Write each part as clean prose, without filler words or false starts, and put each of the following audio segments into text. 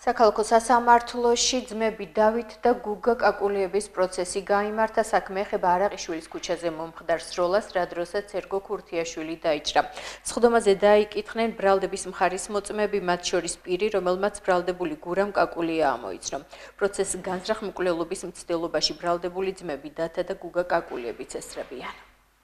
საქალაქო სასამართლოში ძმები დავით და გუგა კაკულიების პროცესი გაიმართა. საქმე ეხება არაყიშვილის ქუჩაზე მომხდარ სროლას, რა დროსაც ერგო ქურთიაშვილი დაიჭრა. სხდომაზე დაიკითხნენ ბრალდების მხარის მოწმეები, მათ შორის პირი, რომელმაც ბრალდებული გურამ კაკულია ამოიცნო. პროცესს განზრახ მკვლელობის მცდელობაში ბრალდებული ძმები დათა და გუგა კაკულიებიც ესწრებიან.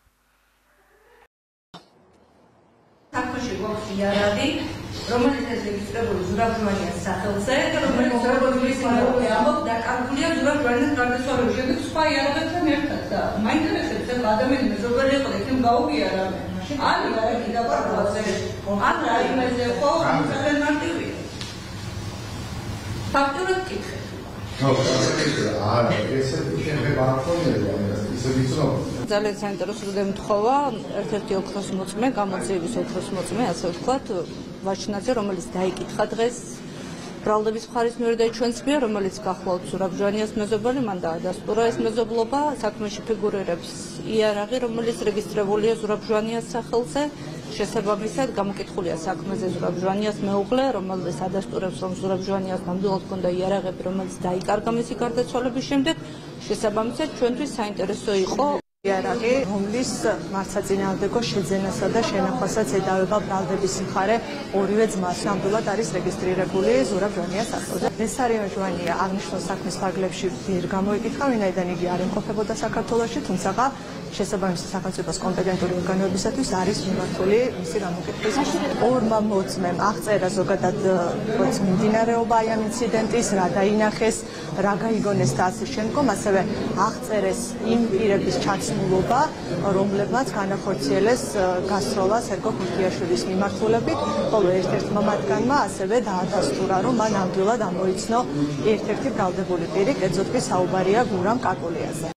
საქმეში გვაქვს იარაღი, რომელიც რეგისტრირებული ზურაბ ჟვანიას სახელზე და რომელიც როგორც ამბობ დაკარგულია ზურაბ ჟვანიას გარდაცვალების შემდეგ სხვა იარაღებთან ერთად და მაინტერესებს ახლა ადამიანი მეზობელი იყო და იქნებ გაუგია რამე. ან იარაღი დაკარგულაზე, ან რაიმეზე ხო ძალიან მარტივია. ფაქტურად კითხეთ. ძალიან საინტერესო ემთხვევა ერთ-ერთი ოქროს მოწმე, გამოძიების ოქროს მოწმე, ასე ვთქვათ, ვაჩნაძე, რომელიც დაიკითხა დღეს ბრალდების მხარის მიერ და ჩვენს მიერ, რომელიც გახლავთ ზურაბ ჟვანიას მეზობელი, მან დაადასტურა ეს მეზობლობა, საქმეში ფიგურირებს იარაღი, რომელიც რეგისტრირებულია ზურაბ ჟვანიას სახელზე. შესაბამისად გამოკითხულია საქმეზე ზურაბ ჟვანიას მეუღლე, რომელიც ადასტურებს, რომ ზურაბ ჟვანიას ნამდვილად ჰქონდა იარაღები, რომელიც დაიკარგა მისი გარდაცვალების შემდეგ. შესაბამისად ჩვენთვის საინტერესო იყო იარაღი, რომლის მართსაწინააღმდეგო შეძენასა და შენახვასაც ედავება ბრალდების მხარე ორივე ძმას. ნამდვილად არის რეგისტრირებული ზურაბ ჟვანიას სახელზე. ნესარიონ ჟვანია აღნიშნულ საქმის ფარგლებში ვერ გამოიკითხა, ვინაიდან იგი არ იმყოფებოდა საქართველოში, თუმცა შესაბამისი სახელმწიფოს კომპეტენტური ორგანოებისათვის არის მიმართული მისი გამოკითხვის. ორმა მოწმემ აღწერა ზოგადად მიმდინარეობა აი ამ ინციდენტის, რა დაინახეს, რა გაიგონეს და ასე შემდგომ, ასევე აღწერეს იმ პირების ჩაცმულობა, რომლებმაც განახორციელეს გასროლა ერგო ქურთიაშვილის მიმართულებით, ხოლო ერთ-ერთმა მათგანმა ასევე დაადასტურა, რომ მან ნამდვილად ამოიცნო ერთ-ერთი ბრალდებული პირი, კერძოდ კი საუბარია გურამ კაკულიაზე.